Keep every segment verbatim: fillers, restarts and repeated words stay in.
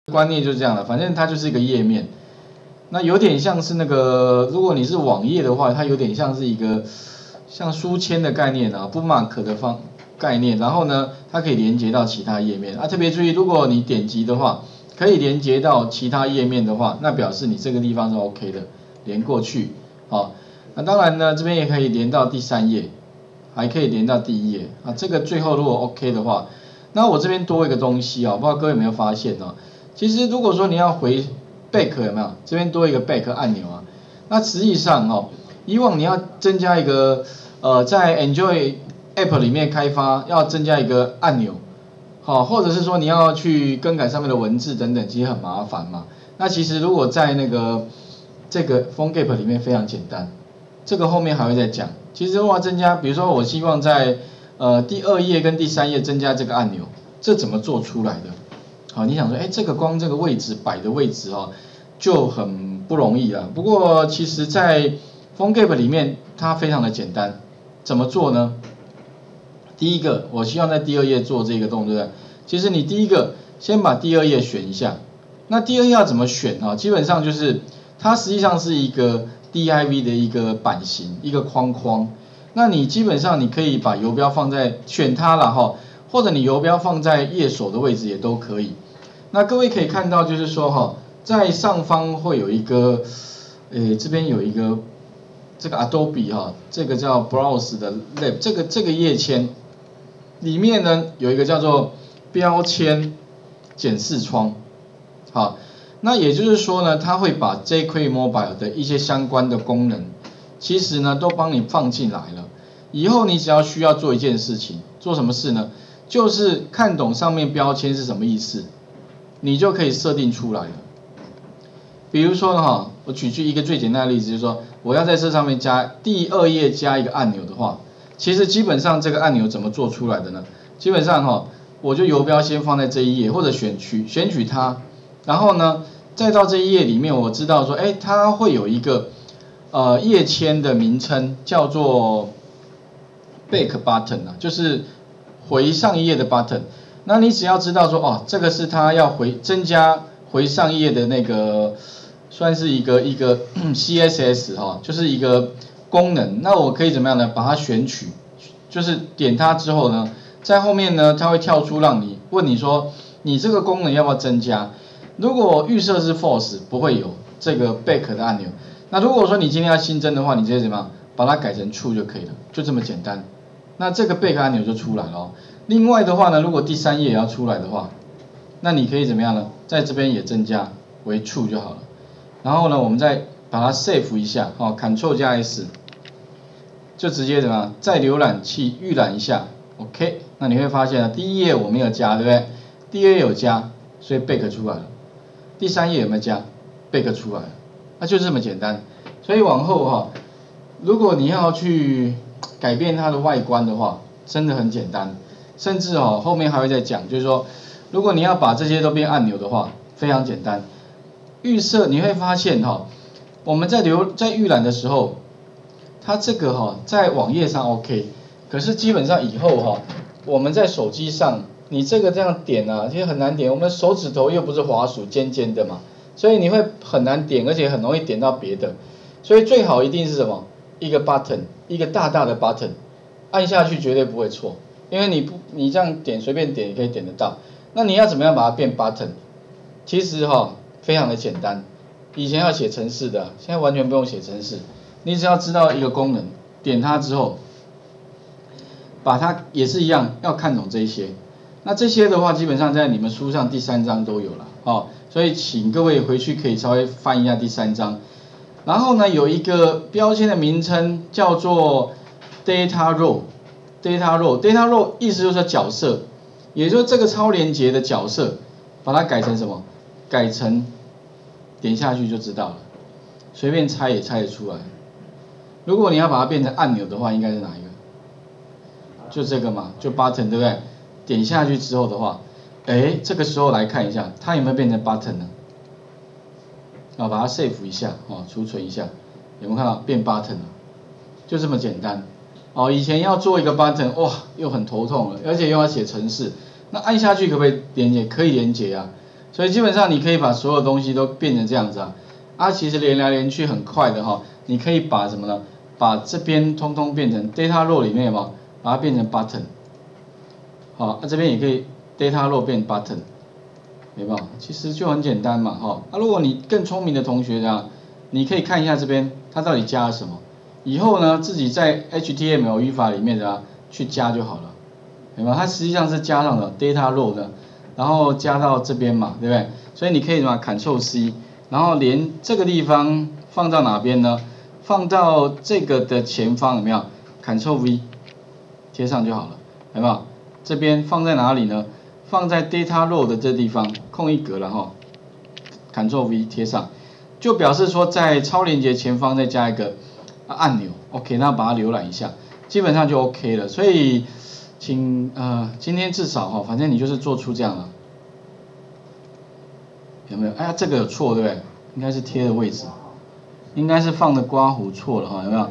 观念就是这样的，反正它就是一个页面。那有点像是那个，如果你是网页的话，它有点像是一个像书签的概念啊 ，bookmark 的方概念。然后呢，它可以连接到其他页面啊。特别注意，如果你点击的话，可以连接到其他页面的话，那表示你这个地方是 OK 的，连过去。好，那当然呢，这边也可以连到第三页，还可以连到第一页啊。这个最后如果 OK 的话，那我这边多一个东西啊，不知道各位有没有发现呢？其实如果说你要回 back 有没有？这边多一个 back 按钮啊。那实际上哦，以往你要增加一个呃在 Enjoy App 里面开发要增加一个按钮，好，或者是说你要去更改上面的文字等等，其实很麻烦嘛。那其实如果在那个这个 PhoneGap 里面非常简单，这个后面还会再讲。其实如果要增加，比如说我希望在呃第二页跟第三页增加这个按钮，这怎么做出来的？好，你想说，哎，这个光这个位置摆的位置哦，就很不容易了。不过其实，在 PhoneGap 里面，它非常的简单，怎么做呢？第一个，我希望在第二页做这个动作，对不对？其实你第一个先把第二页选一下，那第二页要怎么选啊？基本上就是它实际上是一个 D I V 的一个版型，一个框框。那你基本上你可以把游标放在选它了哈。或者你游标放在页首的位置也都可以。那各位可以看到，就是说哈，在上方会有一个，诶，这边有一个这个 Adobe 哈，这个叫 Browse 的 Lab， 这个这个页签里面呢有一个叫做标签检视窗，好，那也就是说呢，它会把 jQuery Mobile 的一些相关的功能，其实呢都帮你放进来了。以后你只要需要做一件事情，做什么事呢？就是看懂上面标签是什么意思，你就可以设定出来了。比如说哈，我举句一个最简单的例子，就是说我要在这上面加第二页加一个按钮的话，其实基本上这个按钮怎么做出来的呢？基本上哈，我就游标先放在这一页，或者选取选取它，然后呢，再到这一页里面，我知道说，哎，它会有一个呃页签的名称叫做 Back Button 啊，就是回上一页的 button， 那你只要知道说哦，这个是它要回增加回上一页的那个，算是一个一个 C S S 哈、哦，就是一个功能。那我可以怎么样呢？把它选取，就是点它之后呢，在后面呢，它会跳出让你问你说，你这个功能要不要增加？如果预设是 false， 不会有这个 back 的按钮。那如果说你今天要新增的话，你直接怎么样？把它改成 true 就可以了，就这么简单。那这个 back 按钮就出来了哦。另外的话呢，如果第三页也要出来的话，那你可以怎么样呢？在这边也增加为 true 就好了。然后呢，我们再把它 save 一下，哦 ，Ctrl 加 S， 就直接怎么样？在浏览器预览一下 ，OK。那你会发现呢，第一页我没有加，对不对？第二页有加，所以 back 出来了。第三页有没有加 ？back 出来了。那就这么简单。所以往后哈、哦，如果你要去改变它的外观的话，真的很简单，甚至哦后面还会再讲，就是说，如果你要把这些都变按钮的话，非常简单。预设你会发现哈、哦，我们在浏在预览的时候，它这个哈、哦、在网页上 OK， 可是基本上以后哈、哦，我们在手机上，你这个这样点啊，其实很难点，我们手指头又不是滑鼠尖尖的嘛，所以你会很难点，而且很容易点到别的，所以最好一定是什么？一个 button， 一个大大的 button， 按下去绝对不会错，因为你不你这样点随便点也可以点得到。那你要怎么样把它变 button？ 其实哈、哦、非常的简单，以前要写程式的，现在完全不用写程式，你只要知道一个功能，点它之后，把它也是一样要看懂这一些。那这些的话基本上在你们书上第三章都有了哦，所以请各位回去可以稍微翻一下第三章。然后呢，有一个标签的名称叫做 data row，data row，data row 意思就是角色，也就是这个超连结的角色，把它改成什么？改成点下去就知道了，随便猜也猜得出来。如果你要把它变成按钮的话，应该是哪一个？就这个嘛，就 button 对不对？点下去之后的话，哎，这个时候来看一下，它有没有变成 button 呢？啊，把它 save 一下，哦，储存一下，有没有看到变 button 了？就这么简单。哦，以前要做一个 button， 哇，又很头痛了，而且又要写程式。那按下去可不可以连接？可以连接啊。 所以基本上你可以把所有东西都变成这样子啊，啊其实连来连去很快的哈，你可以把什么呢？把这边通通变成 data row 里面有没有？把它变成 button， 好，啊这边也可以 data row 变 button， 有没有？其实就很简单嘛哈，啊如果你更聪明的同学啊，你可以看一下这边它到底加了什么，以后呢自己在 H T M L 语法里面的啊去加就好了，有没有？它实际上是加上了 data row 的。然后加到这边嘛，对不对？所以你可以什么 Ctrl C， 然后连这个地方放到哪边呢？放到这个的前方有没有 ？Ctrl V 贴上就好了，有没有？这边放在哪里呢？放在 Data Row 的这地方，空一格然后 Ctrl V 贴上，就表示说在超连结前方再加一个按钮 ，OK， 那把它浏览一下，基本上就 OK 了。所以请呃，今天至少哈，反正你就是做出这样了，有没有？哎呀，这个有错对不对？应该是贴的位置，应该是放的刮弧错了哈，有没有？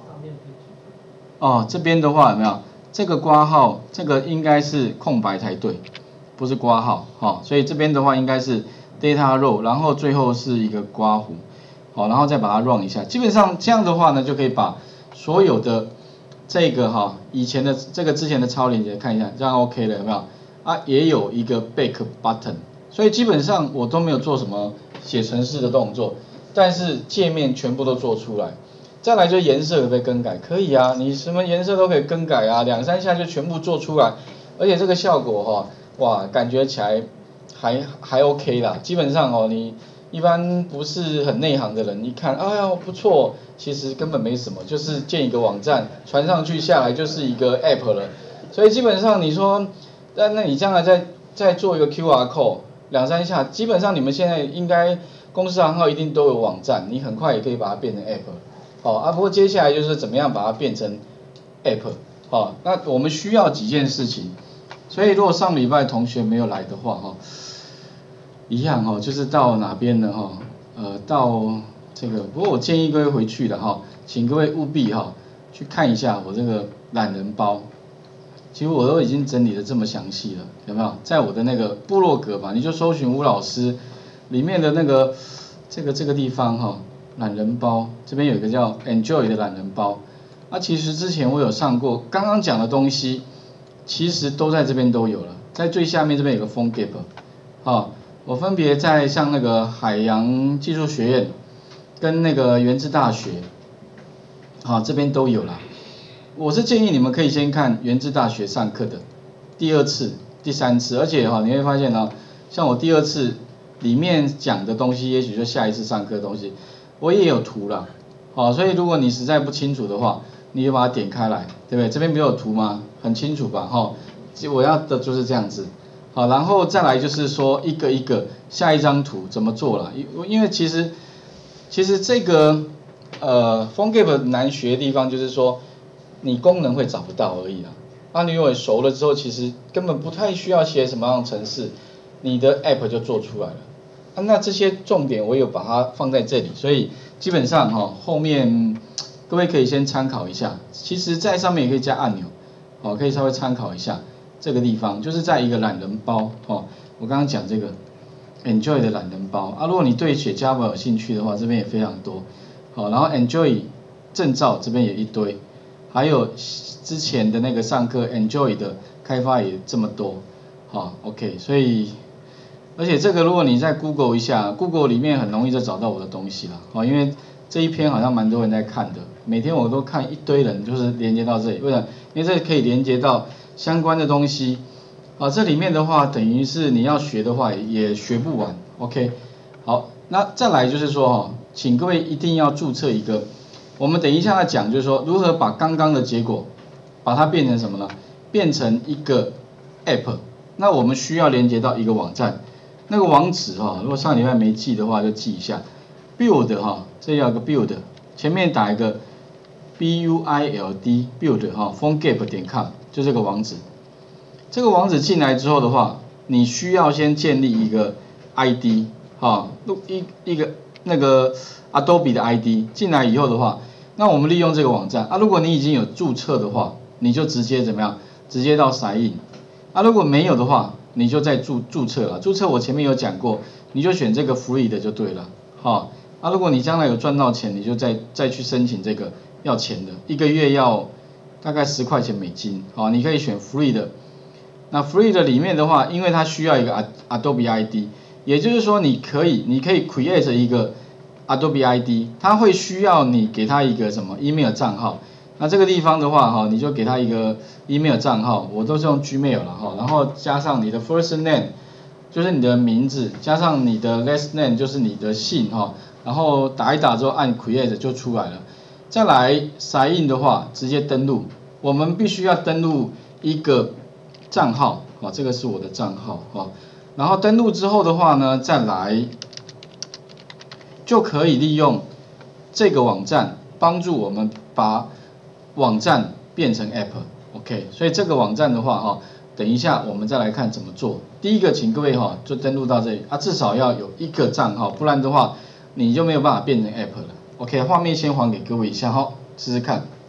哦，这边的话有没有？这个括号，这个应该是空白才对，不是括号，哈，所以这边的话应该是 data row， 然后最后是一个刮弧，好，然后再把它 run 一下，基本上这样的话呢，就可以把所有的这个哈，以前的这个之前的超链接看一下，这样 OK 了有没有？啊，也有一个 back button， 所以基本上我都没有做什么写程式的动作，但是界面全部都做出来。再来就颜色可不可以更改？可以啊，你什么颜色都可以更改啊，两三下就全部做出来，而且这个效果哈，哇，感觉起来还还 OK 啦。基本上哦，你一般不是很内行的人，一看，哎呀不错，其实根本没什么，就是建一个网站，传上去下来就是一个 app 了。所以基本上你说，那那你将来再再做一个 Q R code， 两三下，基本上你们现在应该公司行号一定都有网站，你很快也可以把它变成 app。好啊，不过接下来就是怎么样把它变成 app， 好，那我们需要几件事情，所以如果上礼拜同学没有来的话，哈，一样哈，就是到哪边呢哈，呃，到这个，不过我建议各位回去的哈，请各位务必哈去看一下我这个懒人包，其实我都已经整理的这么详细了，有没有？在我的那个部落格嘛，你就搜寻吴老师里面的那个这个这个地方哈。懒人包这边有一个叫 Enjoy 的懒人包，啊，其实之前我有上过，刚刚讲的东西，其实都在这边都有了，在最下面这边有个 PhoneGap， 啊，我分别在像那个海洋技术学院跟那个原治大学，啊，这边都有啦。我是建议你们可以先看原治大学上课的第二次、第三次，而且哈、啊、你会发现呢，像我第二次里面讲的东西，也许就下一次上课的东西。我也有图啦，好，所以如果你实在不清楚的话，你就把它点开来，对不对？这边不有图吗？很清楚吧，哈，我要的就是这样子，好，然后再来就是说一个一个下一张图怎么做啦，因为其实其实这个呃 PhoneGap 难学的地方就是说你功能会找不到而已啦，啊，你如果熟了之后，其实根本不太需要写什么样的程式，你的 App 就做出来了。啊、那这些重点我有把它放在这里，所以基本上哈、哦、后面各位可以先参考一下，其实在上面也可以加按钮，哦可以稍微参考一下这个地方，就是在一个懒人包哦，我刚刚讲这个 Enjoy 的懒人包啊，如果你对写 Java 有兴趣的话，这边也非常多，好、哦，然后 Enjoy 证照这边也一堆，还有之前的那个上课 Enjoy 的开发也这么多，好、哦、OK， 所以。而且这个如果你在 Google 一下 ，Google 里面很容易就找到我的东西了，哦，因为这一篇好像蛮多人在看的，每天我都看一堆人就是连接到这里，为什么？因为这可以连接到相关的东西，啊，这里面的话等于是你要学的话也学不完 ，OK， 好，那再来就是说哈，请各位一定要注册一个，我们等一下要讲就是说如何把刚刚的结果把它变成什么呢？变成一个 App， 那我们需要连接到一个网站。那个网址哈，如果上礼拜没记的话，就记一下 ，build 哈，这要有个 build， 前面打一个 b u i l d build 哈 ，phonegap 点 com 就这个网址。这个网址进来之后的话，你需要先建立一个 I D 哈，一一个那个 Adobe 的 I D 进来以后的话，那我们利用这个网站啊，如果你已经有注册的话，你就直接怎么样？直接到 sign in 啊，如果没有的话。 你就在注注册了。注册我前面有讲过，你就选这个 free 的就对了，好、啊，如果你将来有赚到钱，你就再再去申请这个要钱的，一个月要大概十块钱美金，好、你可以选 free 的。那 free 的里面的话，因为它需要一个 Adobe I D， 也就是说你可以你可以 create 一个 Adobe I D， 它会需要你给它一个什么 email 账号。那这个地方的话哈，你就给它一个 email 账号，我都是用 Gmail 了哈，然后加上你的 first name 就是你的名字，加上你的 last name 就是你的姓哈，然后打一打之后按 create 就出来了。再来 sign in 的话，直接登录，我们必须要登录一个账号，好，这个是我的账号，好，然后登录之后的话呢，再来就可以利用这个网站帮助我们把网站变成 app，OK， 所以这个网站的话，哈，等一下我们再来看怎么做。第一个，请各位哈就登录到这里啊，至少要有一个账号，不然的话你就没有办法变成 app 了。OK， 画面先还给各位一下哈，试试看。